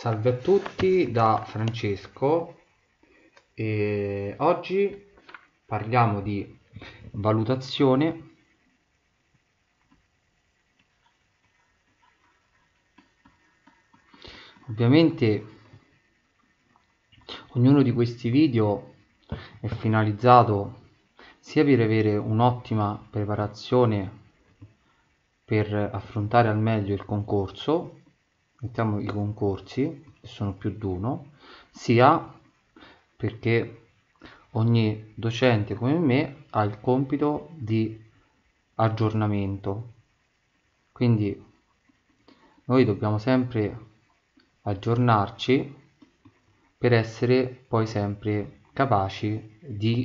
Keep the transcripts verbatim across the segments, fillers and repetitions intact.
Salve a tutti da Francesco e oggi parliamo di valutazione ovviamente. Ognuno di questi video è finalizzato sia per avere un'ottima preparazione per affrontare al meglio il concorso, mettiamo i concorsi, che sono più di uno, sia perché ogni docente come me ha il compito di aggiornamento, quindi noi dobbiamo sempre aggiornarci per essere poi sempre capaci di,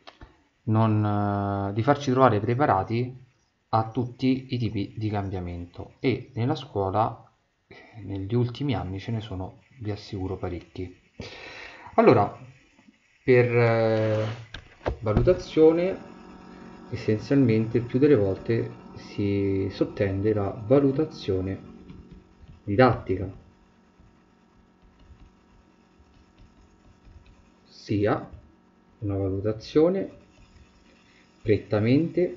non, di farci trovare preparati a tutti i tipi di cambiamento, e nella scuola negli ultimi anni ce ne sono, vi assicuro, parecchi. Allora, per eh, valutazione essenzialmente il più delle volte si sottende la valutazione didattica, sia una valutazione prettamente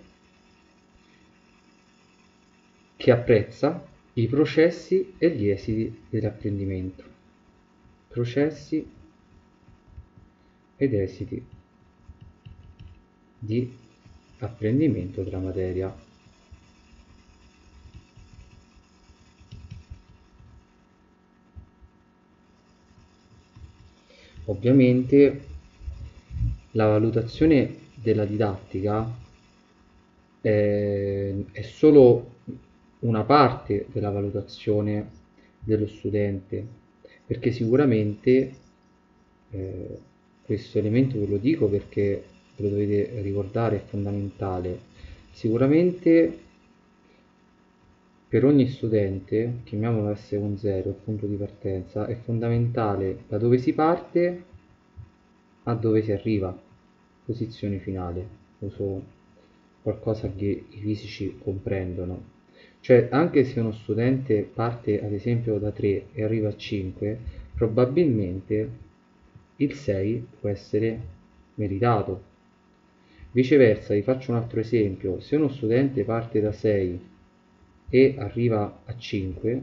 che apprezza i processi e gli esiti dell'apprendimento. Processi ed esiti di apprendimento della materia. Ovviamente la valutazione della didattica è, è solo una parte della valutazione dello studente, perché sicuramente eh, questo elemento ve lo dico perché ve lo dovete ricordare, è fondamentale. Sicuramente per ogni studente, chiamiamolo S uno zero, il punto di partenza, è fondamentale da dove si parte a dove si arriva, posizione finale. Uso qualcosa che i fisici comprendono. Cioè, anche se uno studente parte ad esempio da tre e arriva a cinque, probabilmente il sei può essere meritato. Viceversa, vi faccio un altro esempio: se uno studente parte da sei e arriva a cinque,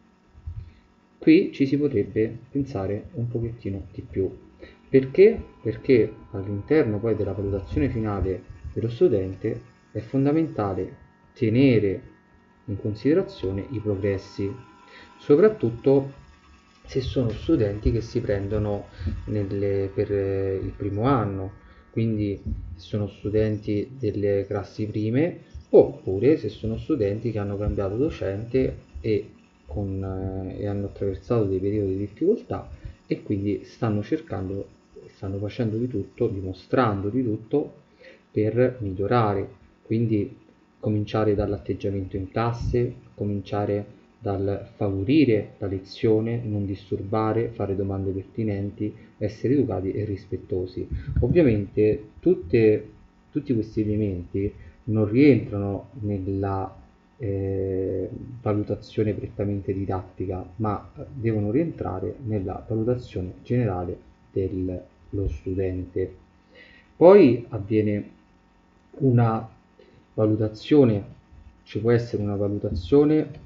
qui ci si potrebbe pensare un pochettino di più. Perché? Perché all'interno poi della valutazione finale dello studente è fondamentale tenere in considerazione i progressi, soprattutto se sono studenti che si prendono nelle, per il primo anno, quindi se sono studenti delle classi prime, oppure se sono studenti che hanno cambiato docente e, con, eh, e hanno attraversato dei periodi di difficoltà e quindi stanno cercando, stanno facendo di tutto, dimostrando di tutto per migliorare. Quindi cominciare dall'atteggiamento in classe, cominciare dal favorire la lezione, non disturbare, fare domande pertinenti, essere educati e rispettosi. Ovviamente tutte, tutti questi elementi non rientrano nella eh, valutazione prettamente didattica, ma devono rientrare nella valutazione generale dello studente. Poi avviene una valutazione, ci può essere una valutazione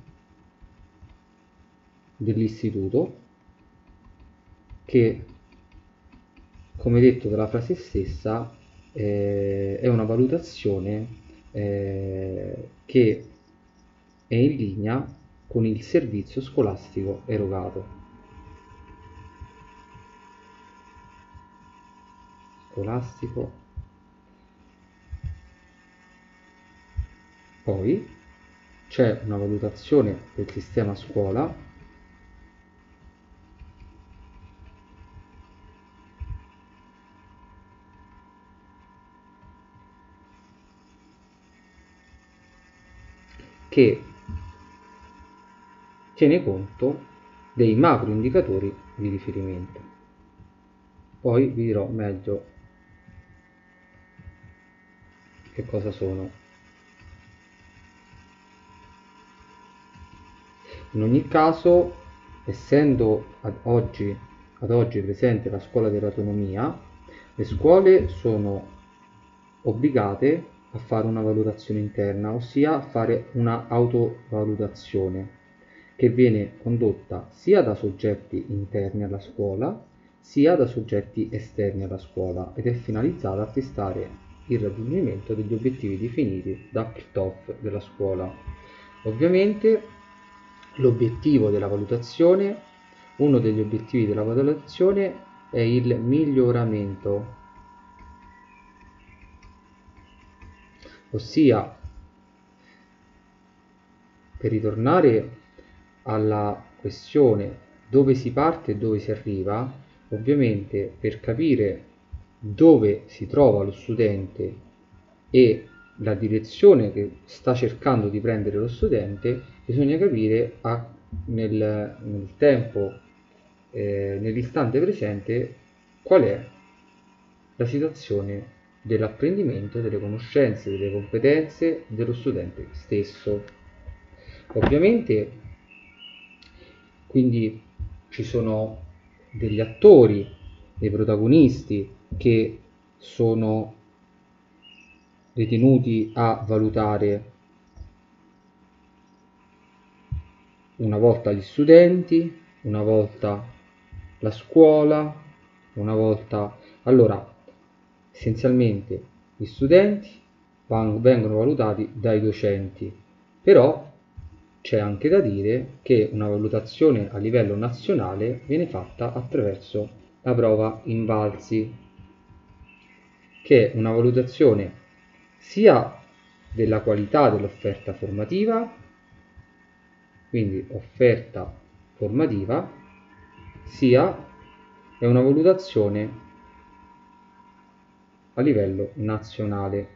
dell'istituto che, come detto dalla frase stessa, eh, è una valutazione eh, che è in linea con il servizio scolastico erogato. Scolastico. Poi c'è una valutazione del sistema scuola che tiene conto dei macro indicatori di riferimento. Poi vi dirò meglio che cosa sono. In ogni caso essendo ad oggi, ad oggi presente la scuola dell'autonomia, le scuole sono obbligate a fare una valutazione interna, ossia a fare una autovalutazione che viene condotta sia da soggetti interni alla scuola sia da soggetti esterni alla scuola ed è finalizzata a testare il raggiungimento degli obiettivi definiti dal P T O F della scuola. Ovviamente l'obiettivo della valutazione, uno degli obiettivi della valutazione è il miglioramento, ossia, per ritornare alla questione dove si parte e dove si arriva, ovviamente per capire dove si trova lo studente e la direzione che sta cercando di prendere lo studente, bisogna capire a, nel, nel tempo, eh, nell'istante presente, qual è la situazione dell'apprendimento, delle conoscenze, delle competenze dello studente stesso. Ovviamente, quindi ci sono degli attori, dei protagonisti che sono ritenuti a valutare una volta gli studenti, una volta la scuola, una volta... Allora, essenzialmente gli studenti vengono valutati dai docenti, però c'è anche da dire che una valutazione a livello nazionale viene fatta attraverso la prova Invalsi, che è una valutazione sia della qualità dell'offerta formativa, quindi offerta formativa, sia è una valutazione a livello nazionale.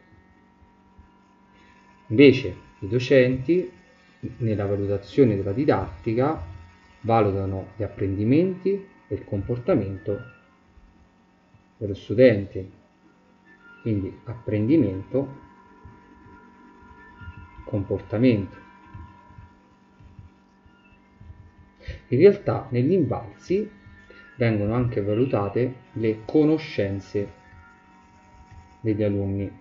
Invece i docenti nella valutazione della didattica valutano gli apprendimenti e il comportamento dello studente, quindi apprendimento, comportamento. In realtà negli Invalsi vengono anche valutate le conoscenze degli alunni.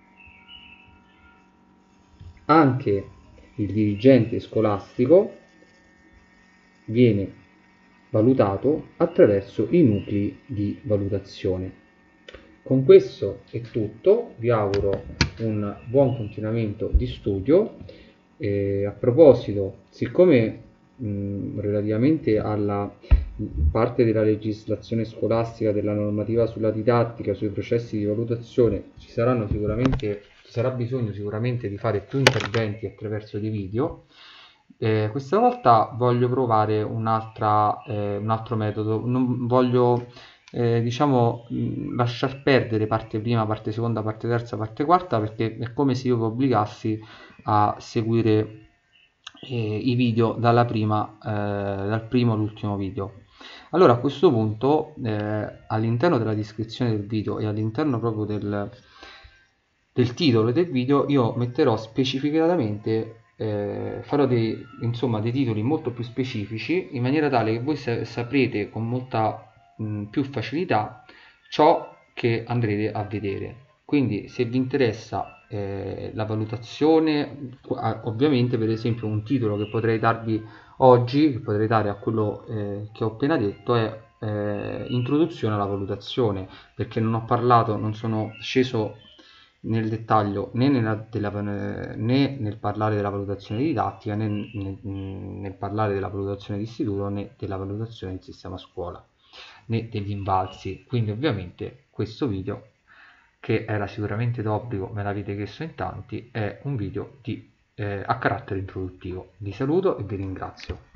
Anche il dirigente scolastico viene valutato attraverso i nuclei di valutazione. Con questo è tutto, vi auguro un buon continuamento di studio. E a proposito, siccome mh, relativamente alla parte della legislazione scolastica, della normativa sulla didattica, sui processi di valutazione, ci saranno sicuramente ci sarà bisogno sicuramente di fare più interventi attraverso dei video. Eh, questa volta voglio provare un'altra, eh, un altro metodo, non voglio eh, diciamo mh, lasciar perdere parte prima, parte seconda, parte terza, parte quarta, perché è come se io vi obbligassi a seguire eh, i video dalla prima, eh, dal primo all'ultimo video. Allora a questo punto eh, all'interno della descrizione del video e all'interno proprio del, del titolo del video io metterò specificatamente, eh, farò dei, insomma, dei titoli molto più specifici in maniera tale che voi sa saprete con molta mh, più facilità ciò che andrete a vedere. Quindi se vi interessa eh, la valutazione, ovviamente per esempio un titolo che potrei darvi oggi, che potrei dare a quello eh, che ho appena detto è eh, introduzione alla valutazione, perché non ho parlato, non sono sceso nel dettaglio né, nella, della, né nel parlare della valutazione didattica né nel, nel parlare della valutazione di istituto né della valutazione del sistema scuola né degli invalsi. Quindi ovviamente questo video, che era sicuramente d'obbligo, me l'avete chiesto in tanti, è un video di, eh, a carattere introduttivo. Vi saluto e vi ringrazio.